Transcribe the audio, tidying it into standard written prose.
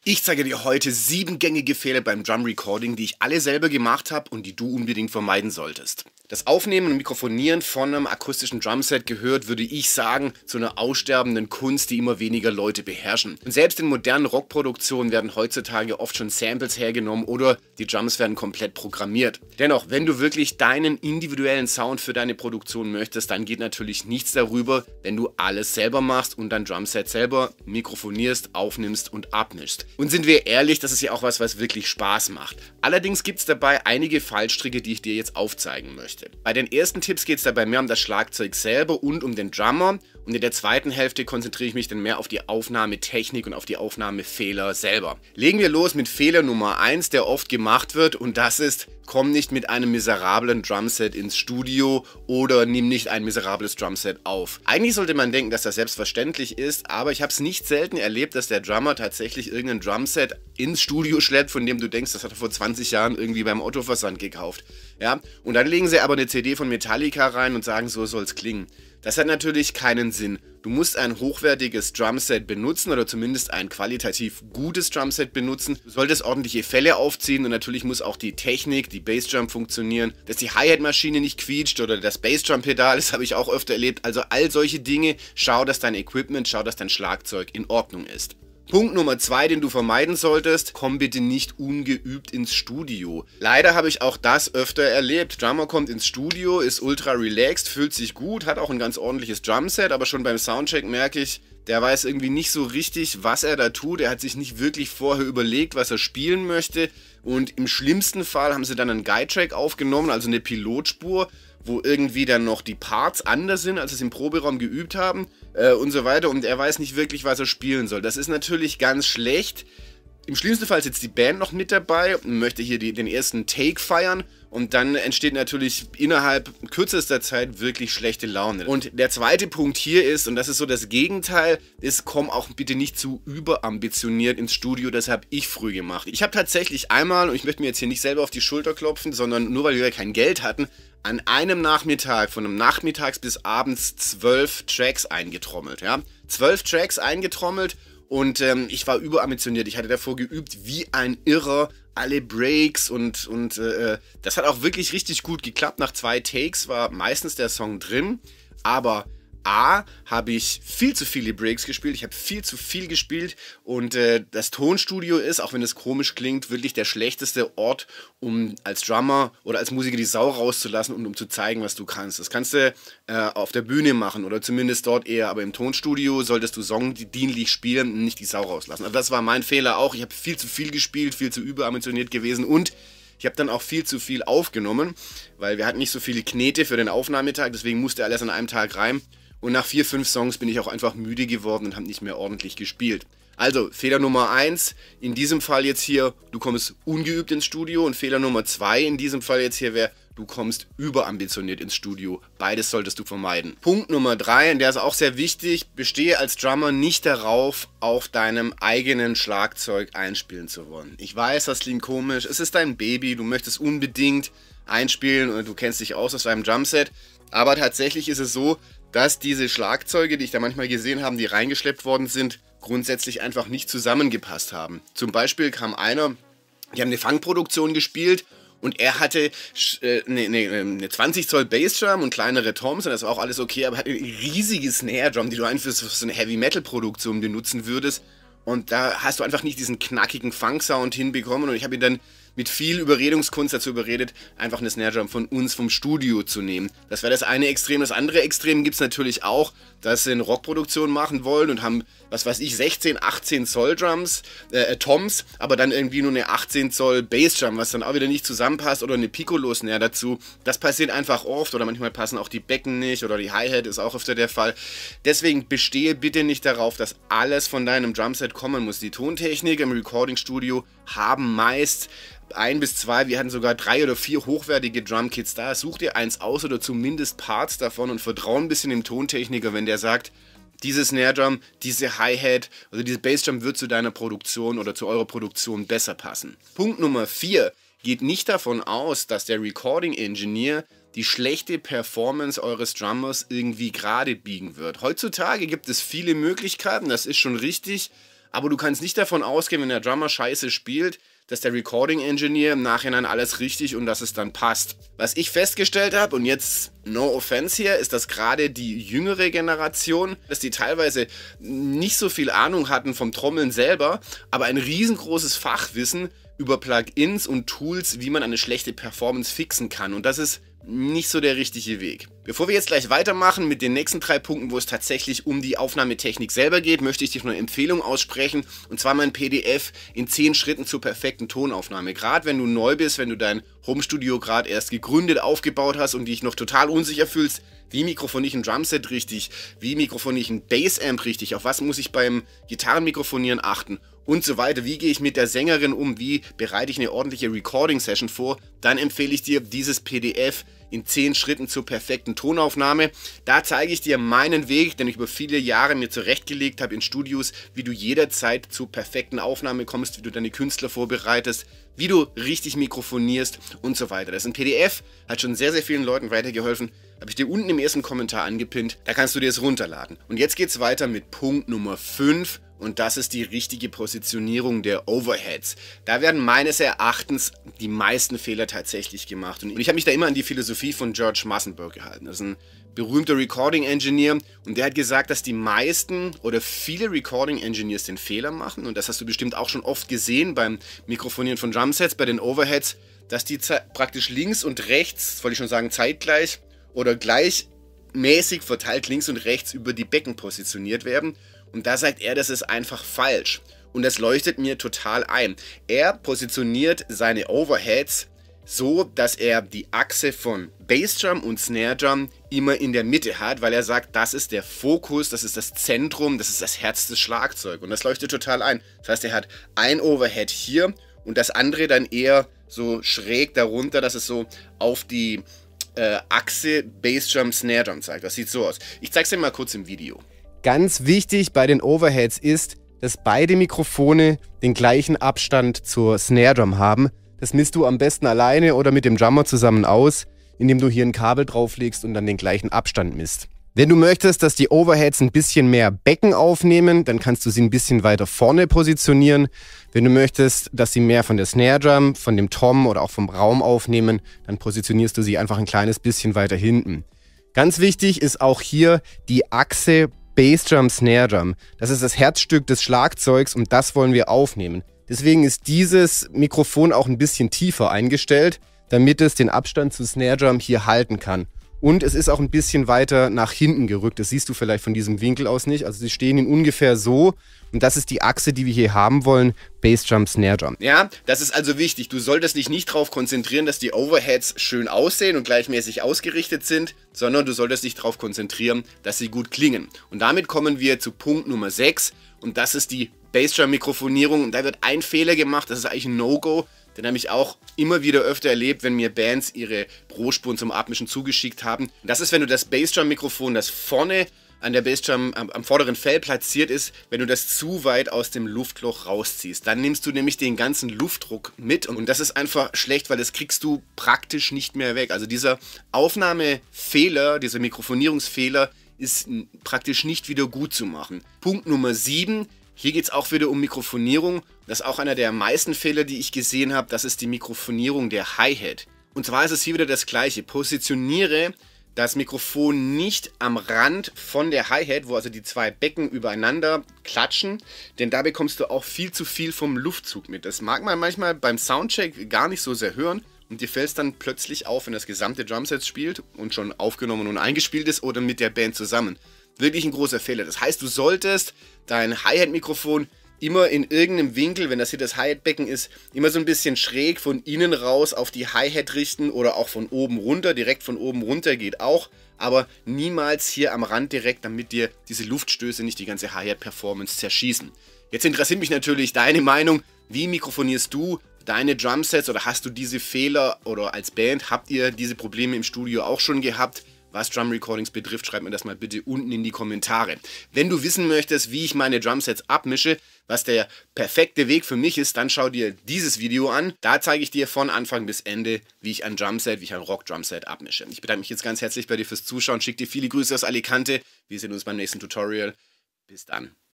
Ich zeige dir heute 7 gängige Fehler beim Drum Recording, die ich alle selber gemacht habe und die du unbedingt vermeiden solltest. Das Aufnehmen und Mikrofonieren von einem akustischen Drumset gehört, würde ich sagen, zu einer aussterbenden Kunst, die immer weniger Leute beherrschen. Und selbst in modernen Rockproduktionen werden heutzutage oft schon Samples hergenommen oder die Drums werden komplett programmiert. Dennoch, wenn du wirklich deinen individuellen Sound für deine Produktion möchtest, dann geht natürlich nichts darüber, wenn du alles selber machst und dein Drumset selber mikrofonierst, aufnimmst und abmischst. Und sind wir ehrlich, das ist ja auch was wirklich Spaß macht. Allerdings gibt es dabei einige Fallstricke, die ich dir jetzt aufzeigen möchte. Bei den ersten Tipps geht es dabei mehr um das Schlagzeug selber und um den Drummer. Und in der zweiten Hälfte konzentriere ich mich dann mehr auf die Aufnahmetechnik und auf die Aufnahmefehler selber. Legen wir los mit Fehler Nummer 1, der oft gemacht wird, und das ist: Komm nicht mit einem miserablen Drumset ins Studio oder nimm nicht ein miserables Drumset auf. Eigentlich sollte man denken, dass das selbstverständlich ist, aber ich habe es nicht selten erlebt, dass der Drummer tatsächlich irgendein Drumset ins Studio schleppt, von dem du denkst, das hat er vor 20 Jahren irgendwie beim Otto-Versand gekauft. Ja? Und dann legen sie aber eine CD von Metallica rein und sagen, so soll es klingen. Das hat natürlich keinen Sinn. Du musst ein hochwertiges Drumset benutzen oder zumindest ein qualitativ gutes Drumset benutzen. Du solltest ordentliche Fälle aufziehen und natürlich muss auch die Technik, die Bassdrum funktionieren, dass die Hi-Hat-Maschine nicht quietscht oder das Bassdrum-Pedal, das habe ich auch öfter erlebt. Also all solche Dinge, schau, dass dein Equipment, schau, dass dein Schlagzeug in Ordnung ist. Punkt Nummer 2, den du vermeiden solltest: Komm bitte nicht ungeübt ins Studio. Leider habe ich auch das öfter erlebt. Drummer kommt ins Studio, ist ultra relaxed, fühlt sich gut, hat auch ein ganz ordentliches Drumset, aber schon beim Soundcheck merke ich, der weiß irgendwie nicht so richtig, was er da tut. Er hat sich nicht wirklich vorher überlegt, was er spielen möchte. Und im schlimmsten Fall haben sie dann einen Guide-Track aufgenommen, also eine Pilotspur, wo irgendwie dann noch die Parts anders sind, als sie es im Proberaum geübt haben und so weiter. Und er weiß nicht wirklich, was er spielen soll. Das ist natürlich ganz schlecht. Im schlimmsten Fall sitzt die Band noch mit dabei und möchte hier den ersten Take feiern. Und dann entsteht natürlich innerhalb kürzester Zeit wirklich schlechte Laune. Und der zweite Punkt hier ist, und das ist so das Gegenteil, ist: Komm auch bitte nicht zu überambitioniert ins Studio. Das habe ich früh gemacht. Ich habe tatsächlich einmal, und ich möchte mir jetzt hier nicht selber auf die Schulter klopfen, sondern nur weil wir kein Geld hatten, an einem Nachmittag, von einem Nachmittags bis abends 12 Tracks eingetrommelt. Ja? 12 Tracks eingetrommelt. Und ich war überambitioniert. Ich hatte davor geübt wie ein Irrer, alle Breaks und das hat auch wirklich richtig gut geklappt. Nach 2 Takes war meistens der Song drin, aber A, habe ich viel zu viele Breaks gespielt, ich habe viel zu viel gespielt und das Tonstudio ist, auch wenn es komisch klingt, wirklich der schlechteste Ort, um als Drummer oder als Musiker die Sau rauszulassen und um zu zeigen, was du kannst. Das kannst du auf der Bühne machen oder zumindest dort eher, aber im Tonstudio solltest du songdienlich spielen und nicht die Sau rauslassen. Also das war mein Fehler auch. Ich habe viel zu viel gespielt, viel zu überambitioniert gewesen und ich habe dann auch viel zu viel aufgenommen, weil wir hatten nicht so viele Knete für den Aufnahmetag, deswegen musste alles an einem Tag rein. Und nach 4, 5 Songs bin ich auch einfach müde geworden und habe nicht mehr ordentlich gespielt. Also, Fehler Nummer 1, in diesem Fall jetzt hier, du kommst ungeübt ins Studio. Und Fehler Nummer 2 in diesem Fall jetzt hier wäre, du kommst überambitioniert ins Studio. Beides solltest du vermeiden. Punkt Nummer 3, und der ist auch sehr wichtig: Bestehe als Drummer nicht darauf, auf deinem eigenen Schlagzeug einspielen zu wollen. Ich weiß, das klingt komisch, es ist dein Baby, du möchtest unbedingt einspielen und du kennst dich aus deinem Drumset. Aber tatsächlich ist es so, dass diese Schlagzeuge, die ich da manchmal gesehen habe, die reingeschleppt worden sind, grundsätzlich einfach nicht zusammengepasst haben. Zum Beispiel kam einer, die haben eine Funkproduktion gespielt und er hatte eine 20 Zoll Bassdrum und kleinere Toms und das war auch alles okay, aber hatte eine riesige Snare Drum, die du einfach für so eine Heavy Metal Produktion benutzen würdest. Und da hast du einfach nicht diesen knackigen Funk-Sound hinbekommen und ich habe ihn dann mit viel Überredungskunst dazu überredet, einfach eine Snare Drum von uns vom Studio zu nehmen. Das wäre das eine Extrem. Das andere Extrem gibt es natürlich auch, dass sie eine Rockproduktion machen wollen und haben, was weiß ich, 16, 18 Zoll Drums, Toms, aber dann irgendwie nur eine 18 Zoll Bassdrum, was dann auch wieder nicht zusammenpasst, oder eine Piccolo-Snare dazu. Das passiert einfach oft oder manchmal passen auch die Becken nicht oder die Hi-Hat ist auch öfter der Fall. Deswegen bestehe bitte nicht darauf, dass alles von deinem Drumset kommen muss. Die Tontechnik im Recording-Studio haben meist 1 bis 2, wir hatten sogar 3 oder 4 hochwertige Drumkits da. Such dir eins aus oder zumindest Parts davon und vertrau ein bisschen dem Tontechniker, wenn der sagt, diese Snare Drum, diese Hi-Hat, also diese Bassdrum wird zu deiner Produktion oder zu eurer Produktion besser passen. Punkt Nummer 4, geht nicht davon aus, dass der Recording Engineer die schlechte Performance eures Drummers irgendwie gerade biegen wird. Heutzutage gibt es viele Möglichkeiten, das ist schon richtig, aber du kannst nicht davon ausgehen, wenn der Drummer scheiße spielt, dass der Recording Engineer im Nachhinein alles richtig und dass es dann passt. Was ich festgestellt habe, und jetzt no offense hier, ist, dass gerade die jüngere Generation, dass die teilweise nicht so viel Ahnung hatten vom Trommeln selber, aber ein riesengroßes Fachwissen über Plugins und Tools, wie man eine schlechte Performance fixen kann. Und das ist nicht so der richtige Weg. Bevor wir jetzt gleich weitermachen mit den nächsten 3 Punkten, wo es tatsächlich um die Aufnahmetechnik selber geht, möchte ich dir noch eine Empfehlung aussprechen, und zwar mein PDF in 10 Schritten zur perfekten Tonaufnahme. Gerade wenn du neu bist, wenn du dein Homestudio gerade erst gegründet, aufgebaut hast und dich noch total unsicher fühlst, wie mikrofoniere ich ein Drumset richtig, wie mikrofoniere ich ein Bassamp richtig, auf was muss ich beim Gitarrenmikrofonieren achten und so weiter, wie gehe ich mit der Sängerin um, wie bereite ich eine ordentliche Recording-Session vor, dann empfehle ich dir dieses PDF in 10 Schritten zur perfekten Tonaufnahme. Da zeige ich dir meinen Weg, den ich über viele Jahre mir zurechtgelegt habe in Studios, wie du jederzeit zur perfekten Aufnahme kommst, wie du deine Künstler vorbereitest, wie du richtig mikrofonierst und so weiter. Das ist ein PDF, hat schon sehr, sehr vielen Leuten weitergeholfen. Habe ich dir unten im ersten Kommentar angepinnt, da kannst du dir es runterladen. Und jetzt geht es weiter mit Punkt Nummer 5. Und das ist die richtige Positionierung der Overheads. Da werden meines Erachtens die meisten Fehler tatsächlich gemacht. Und ich habe mich da immer an die Philosophie von George Massenburg gehalten. Das ist ein berühmter Recording Engineer und der hat gesagt, dass die meisten oder viele Recording Engineers den Fehler machen. Und das hast du bestimmt auch schon oft gesehen beim Mikrofonieren von Drumsets, bei den Overheads, dass die praktisch links und rechts, wollte ich schon sagen zeitgleich oder gleichmäßig verteilt links und rechts über die Becken positioniert werden. Und da sagt er, das ist einfach falsch. Und das leuchtet mir total ein. Er positioniert seine Overheads so, dass er die Achse von Bassdrum und Snare Drum immer in der Mitte hat, weil er sagt, das ist der Fokus, das ist das Zentrum, das ist das Herz des Schlagzeugs. Und das leuchtet total ein. Das heißt, er hat ein Overhead hier und das andere dann eher so schräg darunter, dass es so auf die Achse Bassdrum, Snare Drum zeigt. Das sieht so aus. Ich zeige es dir mal kurz im Video. Ganz wichtig bei den Overheads ist, dass beide Mikrofone den gleichen Abstand zur Snare Drum haben. Das misst du am besten alleine oder mit dem Drummer zusammen aus, indem du hier ein Kabel drauflegst und dann den gleichen Abstand misst. Wenn du möchtest, dass die Overheads ein bisschen mehr Becken aufnehmen, dann kannst du sie ein bisschen weiter vorne positionieren. Wenn du möchtest, dass sie mehr von der Snare Drum, von dem Tom oder auch vom Raum aufnehmen, dann positionierst du sie einfach ein kleines bisschen weiter hinten. Ganz wichtig ist auch hier die Achse Bassdrum, Snare Drum. Das ist das Herzstück des Schlagzeugs und das wollen wir aufnehmen. Deswegen ist dieses Mikrofon auch ein bisschen tiefer eingestellt, damit es den Abstand zu Snare Drum hier halten kann. Und es ist auch ein bisschen weiter nach hinten gerückt. Das siehst du vielleicht von diesem Winkel aus nicht. Also sie stehen in ungefähr so. Und das ist die Achse, die wir hier haben wollen. Bassdrum, Snare Drum. Ja, das ist also wichtig. Du solltest dich nicht darauf konzentrieren, dass die Overheads schön aussehen und gleichmäßig ausgerichtet sind, sondern du solltest dich darauf konzentrieren, dass sie gut klingen. Und damit kommen wir zu Punkt Nummer 6. Und das ist die Bassdrum-Mikrofonierung. Und da wird ein Fehler gemacht. Das ist eigentlich ein No-Go. Den habe ich auch immer wieder öfter erlebt, wenn mir Bands ihre Pro-Spuren zum Abmischen zugeschickt haben. Das ist, wenn du das Bassdrum-Mikrofon, das vorne an der Bassdrum am vorderen Fell platziert ist, wenn du das zu weit aus dem Luftloch rausziehst. Dann nimmst du nämlich den ganzen Luftdruck mit und das ist einfach schlecht, weil das kriegst du praktisch nicht mehr weg. Also dieser Aufnahmefehler, dieser Mikrofonierungsfehler ist praktisch nicht wieder gut zu machen. Punkt Nummer 7. Hier geht es auch wieder um Mikrofonierung. Das ist auch einer der meisten Fehler, die ich gesehen habe. Das ist die Mikrofonierung der Hi-Hat. Und zwar ist es hier wieder das Gleiche. Positioniere das Mikrofon nicht am Rand von der Hi-Hat, wo also die zwei Becken übereinander klatschen, denn da bekommst du auch viel zu viel vom Luftzug mit. Das mag man manchmal beim Soundcheck gar nicht so sehr hören und dir fällt es dann plötzlich auf, wenn das gesamte Drumset spielt und schon aufgenommen und eingespielt ist oder mit der Band zusammen. Wirklich ein großer Fehler. Das heißt, du solltest dein Hi-Hat-Mikrofon immer in irgendeinem Winkel, wenn das hier das Hi-Hat-Becken ist, immer so ein bisschen schräg von innen raus auf die Hi-Hat richten oder auch von oben runter. Direkt von oben runter geht auch, aber niemals hier am Rand direkt, damit dir diese Luftstöße nicht die ganze Hi-Hat-Performance zerschießen. Jetzt interessiert mich natürlich deine Meinung. Wie mikrofonierst du deine Drumsets oder hast du diese Fehler oder als Band habt ihr diese Probleme im Studio auch schon gehabt? Was Drum Recordings betrifft, schreib mir das mal bitte unten in die Kommentare. Wenn du wissen möchtest, wie ich meine Drumsets abmische, was der perfekte Weg für mich ist, dann schau dir dieses Video an. Da zeige ich dir von Anfang bis Ende, wie ich ein Drumset, wie ich ein Rock-Drumset abmische. Ich bedanke mich jetzt ganz herzlich bei dir fürs Zuschauen, schicke dir viele Grüße aus Alicante. Wir sehen uns beim nächsten Tutorial. Bis dann.